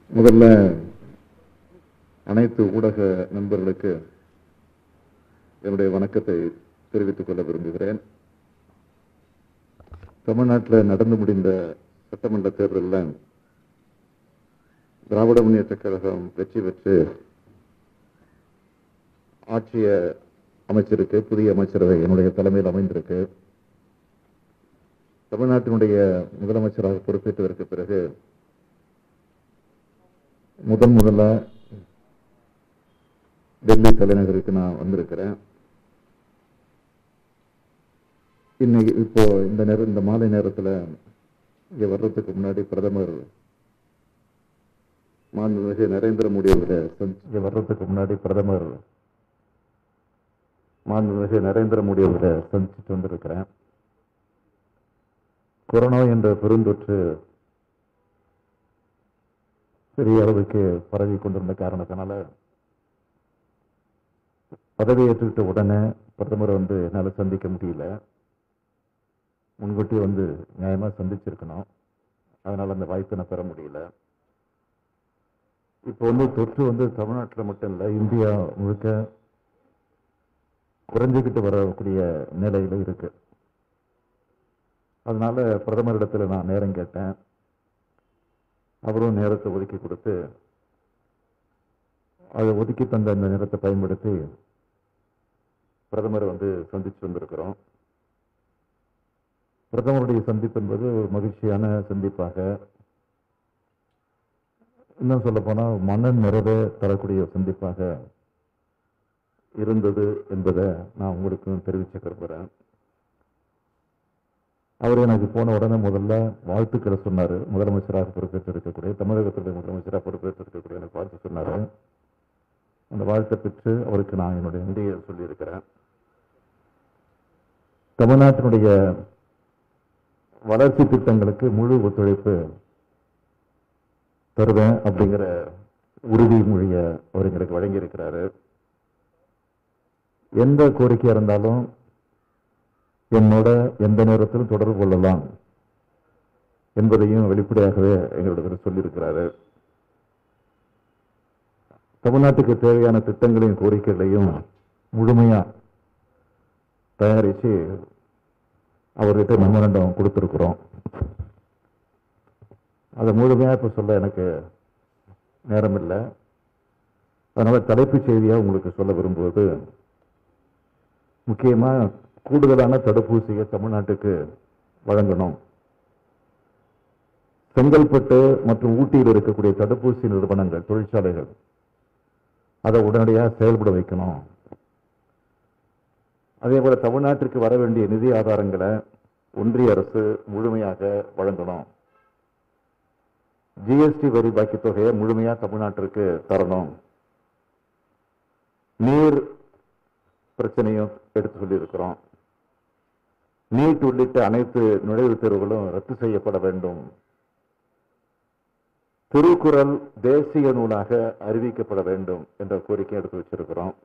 முதல்ல அனைத்து ஊடக நண்பர்களுக்கு என்னுடைய வணக்கத்தை தெரிவித்துக் கொள்ள விரும்புகிறேன். தமிழ்நாட்டில் நடந்து முடிந்த சட்டமன்ற தேர்தலில் திராவிட முன்னேற்றக் கழகம் வெற்றி பெற்று ஆட்சியை அமைச்சிருக்கு. புதிய அமைச்சரவை என்னுடைய தலைமையில் அமைந்திருக்கு. தமிழ்நாட்டினுடைய முதலமைச்சராக பொறுப்பேற்றதற்கு பிறகு முதல்ல டெல்லி தலைநகருக்கு நான் வந்திருக்கிறேன். இப்போ இந்த மாலை நேரத்தில் இங்கே வர்றதுக்கு முன்னாடி பிரதமர் மாண்புமிகு நரேந்திர மோடி அவர்களை சந்திச்சுட்டு வந்திருக்கிறேன். கொரோனா என்ற பெருந்தொற்று பெரிய அளவுக்கு பரவி கொண்டிருந்த காரணத்தினால பதவியேற்றுக்கிட்ட உடனே பிரதமரை என்னால் சந்திக்க முடியல. முன்கூட்டி நியாயமாக சந்திச்சிருக்கணும். அதனால் அந்த வாய்ப்பை நான் பெற முடியல. இப்போ தொற்று தமிழ்நாட்டில் மட்டும் இல்லை, இந்தியா முழுக்க குறைஞ்சிக்கிட்டு வரக்கூடிய நிலையில் இருக்கு. அதனால பிரதமரிடத்தில் நான் நேரம் கேட்டேன். அவரும் நேரத்தை ஒதுக்கி கொடுத்து அதை ஒதுக்கி தந்த அந்த நேரத்தை பயன்படுத்தி பிரதமரை சந்திச்சு வந்திருக்கிறோம். பிரதமருடைய சந்திப்பு என்பது ஒரு மகிழ்ச்சியான சந்திப்பாக, இன்னும் சொல்ல போனால் மன நிறைவை தரக்கூடிய சந்திப்பாக இருந்தது என்பதை நான் உங்களுக்கு தெரிவிக்க விரும்புகிறேன். அவர் எனக்கு போன உடனே முதல்ல வாழ்த்துக்களை சொன்னார். முதலமைச்சராக பொறுப்பேற்றிருக்கக்கூடிய, தமிழகத்துடைய முதலமைச்சராக பொறுப்பேற்றிருக்கக்கூடிய எனக்கு வாழ்த்து சொன்னார். அந்த வாழ்த்தை பெற்று அவருக்கு நான் என்னுடைய நன்றியை சொல்லியிருக்கிறேன். தமிழ்நாட்டினுடைய வளர்ச்சி திட்டங்களுக்கு முழு ஒத்துழைப்பு தருவேன் அப்படிங்கிற உறுதிமொழியை அவர் எங்களுக்கு வழங்கியிருக்கிறாரு. எந்த கோரிக்கையாக இருந்தாலும் என்னோட எந்த நேரத்திலும் தொடர்பு கொள்ளலாம் என்பதையும் வெளிப்படையாகவே எங்களிடத்தில் சொல்லியிருக்கிறாரு. தமிழ்நாட்டுக்கு தேவையான திட்டங்களையும் கோரிக்கைகளையும் முழுமையா தயாரித்து அவர்கிட்ட மெமரண்டம் கொடுத்துருக்குறோம். அதை முழுமையாக இப்போ சொல்ல எனக்கு நேரம் இல்லை. அதனால தலைப்புச் செய்தியாக உங்களுக்கு சொல்ல விரும்புவது, முக்கியமாக கூடுதலான தடுப்பூசியை தமிழ்நாட்டுக்கு வழங்கணும். செங்கல்பட்டு மற்றும் ஊட்டியில் இருக்கக்கூடிய தடுப்பூசி நிறுவனங்கள், தொழிற்சாலைகள் அதை உடனடியாக செயல்பட வைக்கணும். அதே போல தமிழ்நாட்டிற்கு வர வேண்டிய நிதி ஆதாரங்களை ஒன்றிய அரசு முழுமையாக வழங்கணும். ஜிஎஸ்டி வரி பாக்கி தொகையை முழுமையாக தமிழ்நாட்டிற்கு தரணும். நீர் பிரச்சனையும் எடுத்து சொல்லியிருக்கிறோம். நீட் உள்ளிட்ட அனைத்து நுழைவுத் தேர்வுகளும் ரத்து செய்யப்பட வேண்டும். திருக்குறள் தேசிய நூலாக அறிவிக்கப்பட வேண்டும் என்ற கோரிக்கை எடுத்து வச்சிருக்கிறோம்.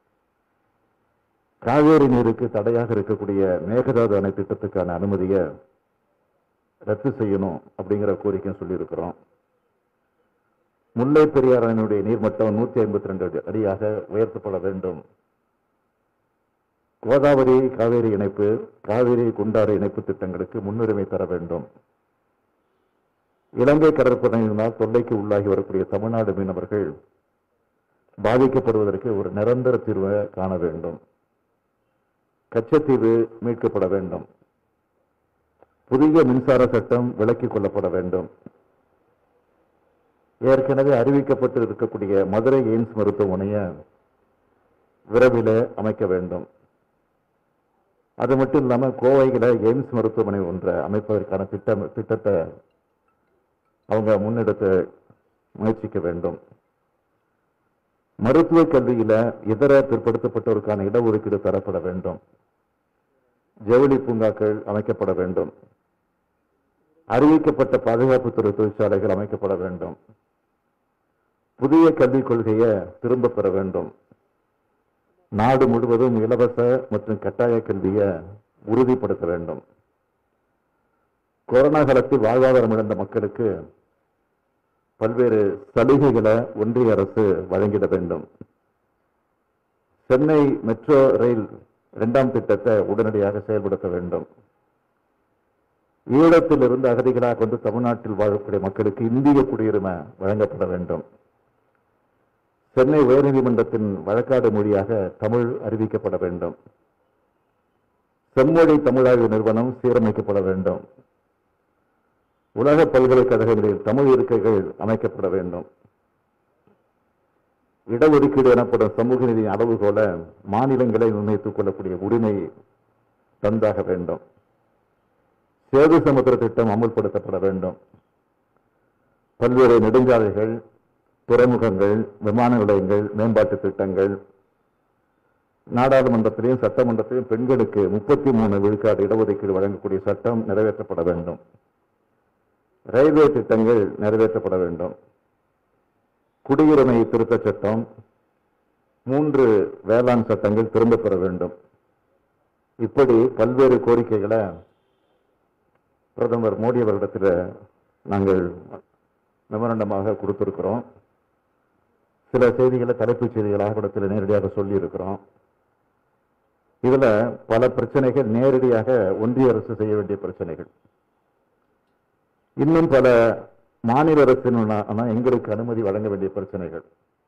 காவேரி நீருக்கு தடையாக இருக்கக்கூடிய மேகதாது அணை திட்டத்துக்கான அனுமதியை ரத்து செய்யணும் அப்படிங்கிற கோரிக்கையும் சொல்லியிருக்கிறோம். முல்லை பெரியார் அணையினுடைய நீர்மட்டம் 152 அடியாக உயர்த்தப்பட வேண்டும். கோதாவரி காவேரி இணைப்பு, காவேரி குண்டாறு இணைப்பு திட்டங்களுக்கு முன்னுரிமை தர வேண்டும். இலங்கை கடற்படையினால் தொல்லைக்கு உள்ளாகி வரக்கூடிய தமிழ்நாடு மீனவர்கள் பாதிக்கப்படுவதற்கு ஒரு நிரந்தர தீர்வை காண வேண்டும். கச்சத்தீவு மீட்கப்பட வேண்டும். புதிய மின்சார சட்டம் விலக்கிக் கொள்ளப்பட வேண்டும். ஏற்கனவே அறிவிக்கப்பட்டு இருக்கக்கூடிய மதுரை எய்ம்ஸ் மருத்துவமனையை விரைவில் அமைக்க வேண்டும். அது மட்டும் இல்லாமல் கோவையில் எய்ம்ஸ் மருத்துவமனை ஒன்றை அமைப்பதற்கான திட்டத்தை அவங்க முன்னெடுத்து முயற்சிக்க வேண்டும். மருத்துவ கல்வியில இதர பிற்படுத்தப்பட்டோருக்கான இடஒதுக்கீடு தரப்பட வேண்டும். ஜவுளி பூங்காக்கள் அமைக்கப்பட வேண்டும். அறிவிக்கப்பட்ட பாதுகாப்புத்துறை தொழிற்சாலைகள் அமைக்கப்பட வேண்டும். புதிய கல்விக் கொள்கையை திரும்ப பெற வேண்டும். நாடு முழுவதும் இலவச மற்றும் கட்டாய கல்வியை உறுதிப்படுத்த வேண்டும். கொரோனா காலத்தில் வாழ்வாதாரம் இழந்த மக்களுக்கு பல்வேறு சலுகைகளை ஒன்றிய அரசு வழங்கிட வேண்டும். சென்னை மெட்ரோ ரயில் 2ஆம் திட்டத்தை உடனடியாக செயல்படுத்த வேண்டும். ஈழத்திலிருந்து அகதிகளாக கொண்டு தமிழ்நாட்டில் வாழக்கூடிய மக்களுக்கு இந்திய குடியுரிமை வழங்கப்பட வேண்டும். சென்னை உயர்நீதிமன்றத்தின் வழக்காடு மொழியாக தமிழ் அறிவிக்கப்பட வேண்டும். செம்மொழி தமிழாய்வு நிறுவனம் சீரமைக்கப்பட வேண்டும். உலக பல்கலைக்கழகங்களில் தமிழ் இருக்கைகள் அமைக்கப்பட வேண்டும். இடஒதுக்கீடு எனப்படும் சமூக நீதி அளவுகோல மாநிலங்களை நிர்ணயித்துக் கொள்ளக்கூடிய உரிமை தந்தாக வேண்டும். சேது சமுத்திர திட்டம் அமுல்படுத்தப்பட வேண்டும். பல்வேறு நெடுஞ்சாலைகள், துறைமுகங்கள், விமான நிலையங்கள், மேம்பாட்டு திட்டங்கள், நாடாளுமன்றத்திலையும் சட்டமன்றத்திலையும் பெண்களுக்கு 33 விழுக்காடு இடஒதுக்கீடு வழங்கக்கூடிய சட்டம் நிறைவேற்றப்பட வேண்டும். ரயில்வே திட்டங்கள் நிறைவேற்றப்பட வேண்டும். குடியுரிமை திருத்த சட்டம், 3 வேளாண் சட்டங்கள் திரும்பப் பெற வேண்டும். இப்படி பல்வேறு கோரிக்கைகளை பிரதமர் மோடி அவரிடத்தில் நாங்கள் மெமரண்டமாக கொடுத்திருக்கிறோம். சில செய்திகளை தலைப்புச் செய்திகளாக இடத்தில் நேரடியாக சொல்லி இருக்கிறோம். இதுல பல பிரச்சனைகள் நேரடியாக ஒன்றிய அரசு செய்ய வேண்டிய பிரச்சனைகள், இன்னும் பல மாநில அரசின் எங்களுக்கு அனுமதி வழங்க வேண்டிய பிரச்சனைகள்,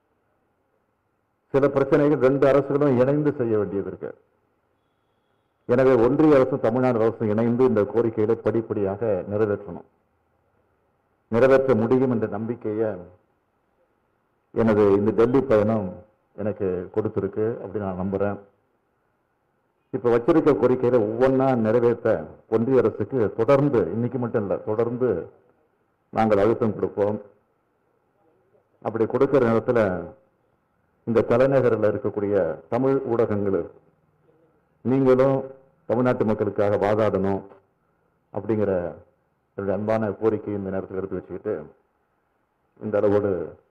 சில பிரச்சனைகள் 2 அரசுகளும் இணைந்து செய்ய வேண்டியது இருக்கு. எனவே ஒன்றிய அரசும் தமிழ்நாடு அரசும் இணைந்து இந்த கோரிக்கைகளை படிப்படியாக நிறைவேற்றணும். நிறைவேற்ற முடியும் என்ற நம்பிக்கையை எனது இந்த டெல்லி பயணம் எனக்கு கொடுத்திருக்கு அப்படின்னு நான் நம்புறேன். இப்ப வச்சிருக்க கோரிக்கையில ஒவ்வொன்றா நிறைவேற்ற ஒன்றிய அரசுக்கு தொடர்ந்து, இன்னைக்கு மட்டும் இல்லை, தொடர்ந்து நாங்கள் அழுத்தம் கொடுப்போம். அப்படி கொடுக்கிற நேரத்தில் இந்த தலைநகரில் இருக்கக்கூடிய தமிழ் ஊடகங்கள் நீங்களும் தமிழ்நாட்டு மக்களுக்காக வாதாடணும் அப்படிங்கிற என்னுடைய அன்பான கோரிக்கையை இந்த நேரத்தில் எடுத்து வச்சுக்கிட்டு இந்த அளவோடு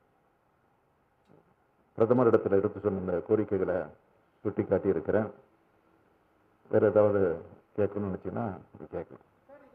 பிரதமரிடத்தில் எடுத்து சொன்ன இந்த கோரிக்கைகளை சுட்டி காட்டி இருக்கிறேன். வேற ஏதாவது கேட்கணும்னு நினைச்சீங்கன்னா கேட்கலாம்.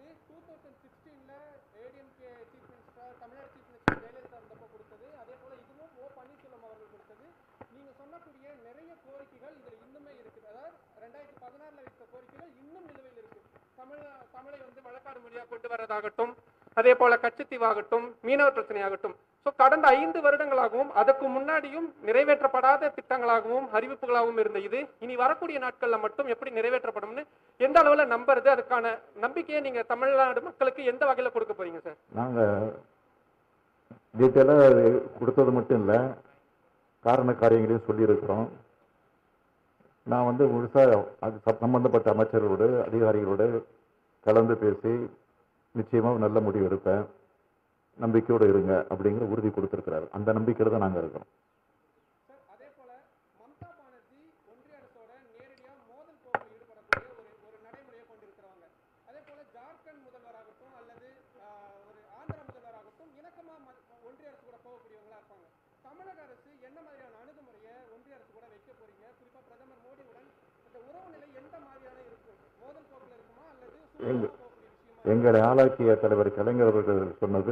தமிழை வழக்காடு மொழியாக கொண்டு வரதாகட்டும், அதே போல கச்சத்தீவாகட்டும், மீனவர் பிரச்சனையாகட்டும், கடந்த 5 வருடங்களாகவும் அதற்கு முன்னாடியும் நிறைவேற்றப்படாத திட்டங்களாகவும் அறிவிப்புகளாகவும் இருந்த இது இனி வரக்கூடிய நாட்கள்ல மட்டும் எப்படி நிறைவேற்றப்படும்னு எந்த அளவுல நம்புறது, அதுக்கான நம்பிக்கையை நீங்க தமிழ்நாடு மக்களுக்கு எந்த வகையில கொடுக்க போறீங்க சார்? நாங்க டீட்டெயிலா கொடுத்தது மட்டும் இல்ல, காரண காரியங்களையும் சொல்லி இருக்கிறோம். நான் முழுசா அது சம்பந்தப்பட்ட அமைச்சர்களோடு அதிகாரிகளோடு கலந்து பேசி நிச்சயமா நல்ல முடிவு எடுப்பேன், நம்பிக்கையோடு இருங்க அப்படிங்கிற உறுதி கொடுத்திருக்கிறார். அந்த நம்பிக்கையில தான் நாங்க இருக்கிறோம். எங்களை ஆளாக்கிய தலைவர் கலைஞர் அவர்கள் சொன்னது,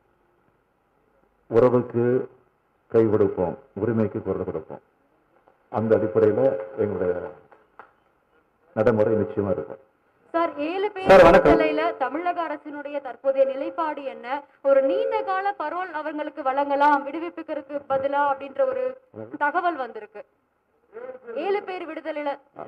உறவுக்கு கை கொடுப்போம், உரிமைக்கு குரல் கொடுப்போம். அந்த அடிப்படையில் எங்களுடைய நடைமுறை நிச்சயமா இருக்கும். சார், 7 பேர் விடுதலையில தமிழக அரசினுடைய தற்போதைய நிலைப்பாடு என்ன? ஒரு நீண்ட கால பரோல் அவங்களுக்கு வழங்கலாம் விடுவிப்புக்கு பதிலா அப்படின்ற ஒரு தகவல் வந்திருக்கு. 7 பேர் விடுதலையில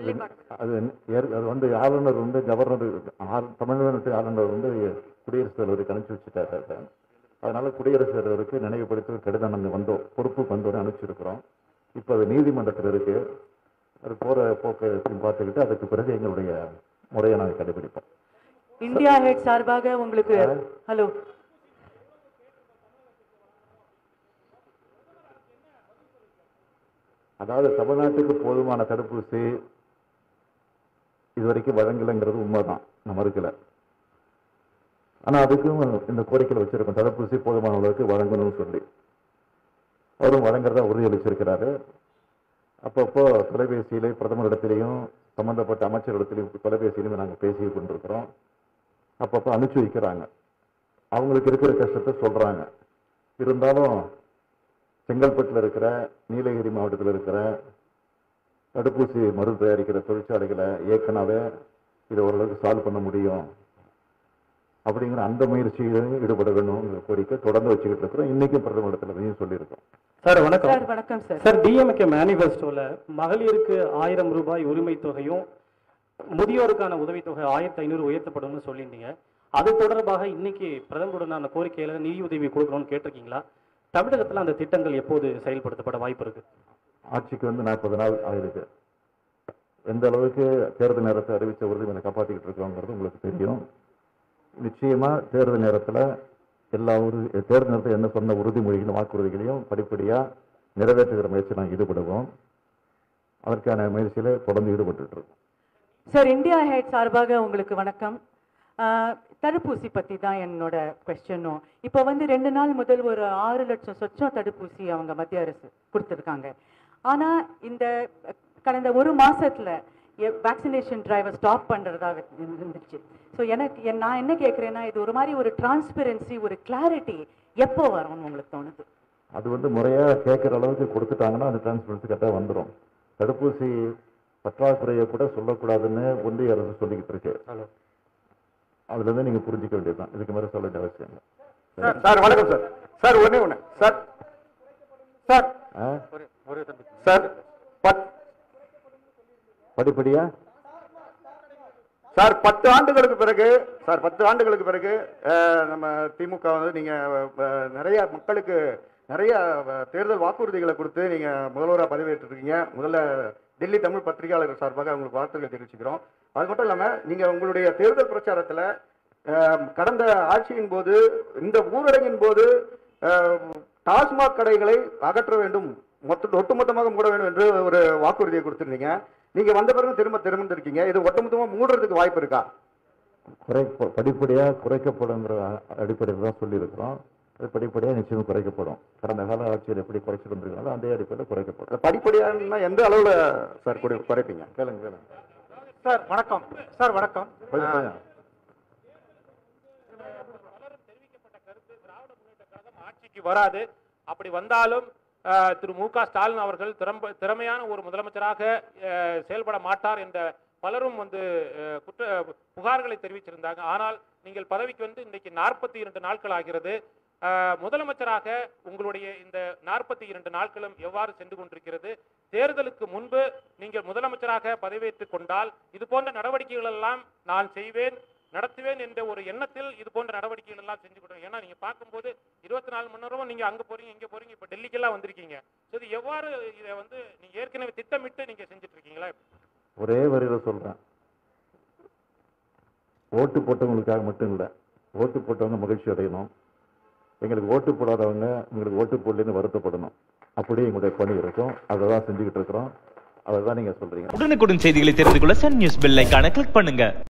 அது ஆளுநர் கவர்னர், தமிழ்நாட்டு ஆளுநர் குடியரசுத் தலைவருக்கு அனுப்பிச்சு வச்சுட்டாரு. அதனால குடியரசுத் தலைவருக்கு நினைவுபடுத்த கடிதம் வந்தோம், பொறுப்புக்கு வந்தோன்னு அனுப்பிச்சிருக்கிறோம். இப்போ அது நீதிமன்றத்தில் இருக்கு. அது போற போக்கை பார்த்துக்கிட்டு அதுக்கு பிறகு எங்களுடைய முறையை நாங்கள் கடைபிடிப்போம். இந்தியா ஹெட் சார்பாக உங்களுக்கு ஹலோ. அதாவது தமிழ்நாட்டுக்கு போதுமான தடுப்பூசி இதுவரைக்கும் வழங்கலைங்கிறது உண்மைதான், நம்ம இருக்கல. ஆனா அதுக்கும் இந்த கோரிக்கையில் வச்சிருக்கோம், தடுப்பூசி போதுமான அளவுக்கு வழங்கணும்னு சொல்லி. அவரும் வழங்குறதா உறுதியளிச்சிருக்கிறாரு. அப்பப்போ தொலைபேசியிலே பிரதமரிடத்திலையும் சம்பந்தப்பட்ட அமைச்சரிடத்திலையும் தொலைபேசியிலும் நாங்கள் பேசி கொண்டிருக்கிறோம். அப்பப்போ அனுப்பிச்சு வைக்கிறாங்க, அவங்களுக்கு இருக்கிற கஷ்டத்தை சொல்றாங்க. இருந்தாலும் செங்கல்பட்டில் இருக்கிற, நீலகிரி மாவட்டத்தில் இருக்கிற தடுப்பூசி மருந்து தயாரிக்கிற தொழிற்சாலைகளை ஏற்கனவே இதை ஓரளவுக்கு சால்வ் பண்ண முடியும் அப்படிங்கிற அந்த முயற்சியிலும் ஈடுபட வேண்டும் கோரிக்கை தொடர்ந்து வச்சுக்கிட்டு இருக்கிறோம். இன்னைக்கும் பிரதமரிடத்துல சொல்லியிருக்கோம். சார் வணக்கம். சார் வணக்கம் சார். சார் டிஎம்கே மேனிஃபெஸ்டோல மகளிருக்கு 1000 ரூபாய் உரிமை தொகையும் முதியோருக்கான உதவித்தொகை 1500 உயர்த்தப்படும்னு சொல்லியிருந்தீங்க. அது தொடர்பாக இன்னைக்கு பிரதமருடனான கோரிக்கையில நிதியுதவி கொடுக்கணும்னு கேட்டிருக்கீங்களா? தமிழகத்தில் அந்த திட்டங்கள் எப்போது செயல்படுத்தப்பட வாய்ப்பு இருக்கு? ஆட்சிக்கு 40 நாள் ஆயிருக்கு. எந்த அளவுக்கு தேர்தல் நேரத்தை அறிவித்த உறுதிமொழி காப்பாற்றிக்கிட்டு இருக்கோங்கிறது உங்களுக்கு தெரியும். நிச்சயமா தேர்தல் நேரத்தில் தேர்தல் நேரத்தில் என்ன சொன்ன உறுதிமொழிகளும் வாக்குறுதிகளையும் படிப்படியா நிறைவேற்றுகிற முயற்சி நாங்கள் ஈடுபடுவோம். அதற்கான முயற்சியில தொடர்ந்து ஈடுபட்டு இருக்கோம். சார், இந்தியா ஹெட் சார்பாக உங்களுக்கு வணக்கம். தடுப்பூசி பற்றி தான் என்னோட கொஸ்டினும். இப்போ 2 நாள் முதல் ஒரு 6 லட்சம் சொச்சம் தடுப்பூசி அவங்க மத்திய அரசு கொடுத்துருக்காங்க. ஆனால் இந்த கடந்த ஒரு மாசத்துல வேக்சினேஷன் டிரைவை ஸ்டாப் பண்ணுறதாக இருந்துச்சு. ஸோ நான் என்ன கேட்குறேன்னா, இது ஒரு மாதிரி ஒரு டிரான்ஸ்பரன்சி, ஒரு கிளாரிட்டி எப்போ வரும்னு உங்களுக்கு தோணுது? அது முறையாக கேட்குற அளவுக்கு கொடுத்துட்டாங்கன்னா அந்த டிரான்ஸ்பரன்சி கரெக்டாக வந்துடும். தடுப்பூசி பற்றாக்குறையை கூட சொல்லக்கூடாதுன்னு ஒன்றிய அரசு சொல்லிக்கிட்டு இருக்கு. அதுலேருந்து நீங்கள் புரிஞ்சிக்க வேண்டியதுதான். இதுக்கு மேலே சொல்ல வேண்டிய அவசியம் இல்லை. சார் வணக்கம் சார். சார் ஒண்ணு சார் சார் சார் படிப்படியா சார் 10 ஆண்டுகளுக்கு பிறகு நம்ம திமுக நீங்க நிறைய மக்களுக்கு நிறைய தேர்தல் வாக்குறுதிகளை கொடுத்து நீங்க முதல்வராக பதவியேற்றிருக்கீங்க. முதல்ல டெல்லி தமிழ் பத்திரிகையாளர்கள் சார்பாக உங்களுக்கு வாழ்த்துக்கள் தெரிவிச்சுக்கிறோம். அது மட்டும் இல்லாம நீங்க உங்களுடைய தேர்தல் பிரச்சாரத்துல கடந்த ஆட்சியின் போது, இந்த ஊரடங்கின் போது டாஸ்மாக் கடைகளை அகற்ற வேண்டும், ஒட்டுமொத்தமாக மூட வேண்டும் என்று ஒரு வாக்குறுதியை கொடுத்திருந்தீங்க. நீங்க வந்த பிறகு திரும்ப இருக்கீங்க. இது ஒட்டுமொத்தமா மூடுறதுக்கு வாய்ப்பு இருக்கா? படிப்படியா குறைக்கப்படுங்கிற அடிப்படையில் தான் சொல்லி இருக்கிறோம். அது படிப்படியாக நிச்சயம் குறைக்கப்படும். கடந்த கால ஆட்சியில் எப்படி குறைச்சிட்டு வந்திருக்காங்களோ அந்த அடிப்படையில் குறைக்கப்படும். படிப்படியாக எந்த அளவுல சார் குறைப்பீங்க? கேளுங்க. சார் வணக்கம். சார் வணக்கம். ஆட்சிக்கு வராது. அப்படி வந்தாலும் திரு மு க ஸ்டாலின் அவர்கள் திறமையான ஒரு முதலமைச்சராக செயல்பட மாட்டார் என்ற பலரும் புகார்களை தெரிவிச்சிருந்தாங்க. ஆனால் நீங்கள் பதவிக்கு இன்றைக்கு 42 நாட்கள் ஆகிறது. முதலமைச்சராக உங்களுடைய இந்த 42 நாட்களும் எவ்வாறு சென்று கொண்டிருக்கிறது? தேர்தலுக்கு முன்பு நீங்கள் முதலமைச்சராக பதவியேற்றுக் கொண்டால் இது போன்ற நடவடிக்கைகள் எல்லாம் நான் செய்வேன், நடத்துவேன் என்ற ஒரு எண்ணத்தில் இது போன்ற நடவடிக்கைகள் எல்லாம் செஞ்சு கொடுங்க. ஏன்னா நீங்க பார்க்கும்போது 24 மணி நேரமும் நீங்க அங்க போறீங்க, இங்க போறீங்க, இப்ப டெல்லிக்கெல்லாம் வந்திருக்கீங்க. இது எவ்வாறு இதை நீங்க ஏற்கனவே திட்டமிட்டு நீங்க செஞ்சுட்டு இருக்கீங்களா? ஒரே வரியில சொல்றேன், ஓட்டு போட்டவங்களுக்காக மட்டும் இல்லை, ஓட்டு போட்டவங்க மகிழ்ச்சி அடையணும், எங்களுக்கு ஓட்டு போடாதவங்க எங்களுக்கு ஓட்டு போடலன்னு வருத்தப்படணும். அப்படியே எங்களுடைய பணி இருக்கும். அதை தான் செஞ்சுக்கிட்டு இருக்கிறோம். அதை தான் நீங்க சொல்றீங்க. உடனுக்குடன் செய்திகளை தெரிந்து கொள்ள சன் நியூஸ் பெல் ஐகானை கிளிக் பண்ணுங்க.